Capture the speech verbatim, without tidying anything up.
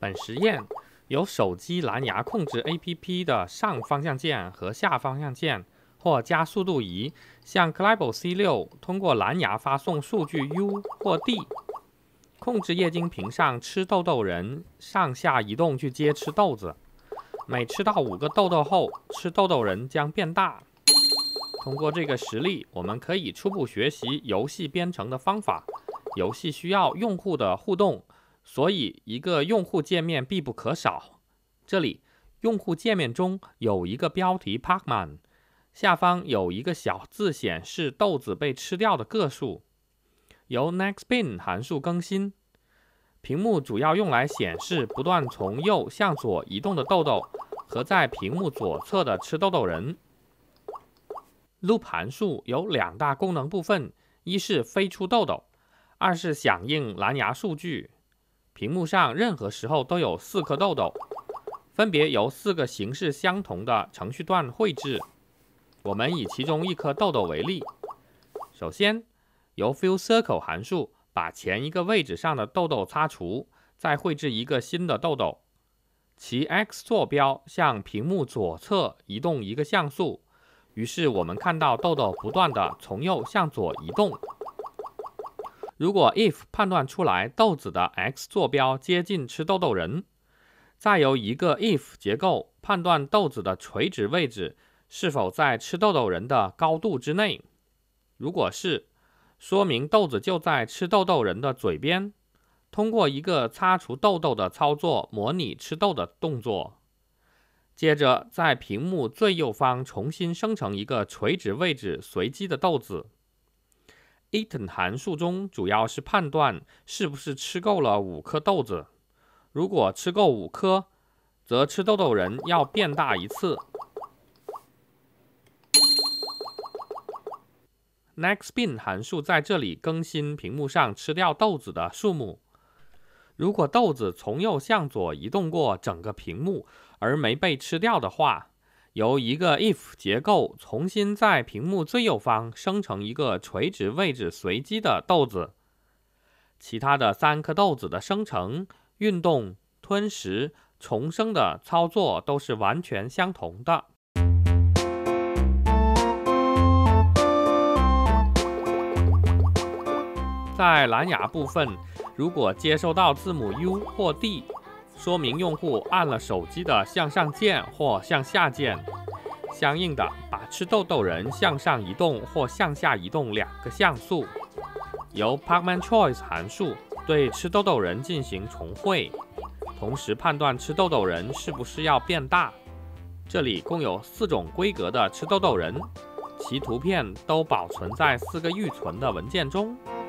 本实验由手机蓝牙控制 A P P 的上方向键和下方向键或加速度仪向 Clevo C 六 通过蓝牙发送数据 U 或 D， 控制液晶屏上吃豆豆人上下移动去接吃豆子。每吃到五个豆豆后，吃豆豆人将变大。通过这个实例，我们可以初步学习游戏编程的方法。游戏需要用户的互动，所以一个用户界面必不可少。这里，用户界面中有一个标题 Pacman， 下方有一个小字显示豆子被吃掉的个数，由 nextBin 函数更新。屏幕主要用来显示不断从右向左移动的豆豆和在屏幕左侧的吃豆豆人。Loop 函数有两大功能部分，一是飞出豆豆，二是响应蓝牙数据。屏幕上任何时候都有四颗豆豆，分别由四个形式相同的程序段绘制。我们以其中一颗豆豆为例。首先，由 fillCircle 函数把前一个位置上的豆豆擦除，再绘制一个新的豆豆。其 X 坐标向屏幕左侧移动一个像素，于是我们看到豆豆不断地从右向左移动。如果 if 判断出来豆子的 X 坐标接近吃豆豆人，再由一个 if 结构判断豆子的垂直位置是否在吃豆豆人的高度之内。如果是，说明豆子就在吃豆豆人的嘴边，通过一个擦除豆豆的操作模拟吃豆的动作。接着在屏幕最右方重新生成一个垂直位置随机的豆子。eaten 函数中主要是判断是不是吃够了五颗豆子，如果吃够五颗，则吃豆豆人要变大一次。nextBin 函数在这里更新屏幕上吃掉豆子的数目。如果豆子从右向左移动过整个屏幕而没被吃掉的话，由一个 if 结构重新在屏幕最右方生成一个垂直位置随机的豆子。其他的三颗豆子的生成、运动、吞食、重生的操作都是完全相同的。在蓝牙部分，如果接收到字母 U 或 D， 说明用户按了手机的向上键或向下键，相应的把吃豆豆人向上移动或向下移动两个像素。由 pacmanChoice 函数对吃豆豆人进行重绘，同时判断吃豆豆人是不是要变大。这里共有四种规格的吃豆豆人，其图片都保存在四个预存的文件中。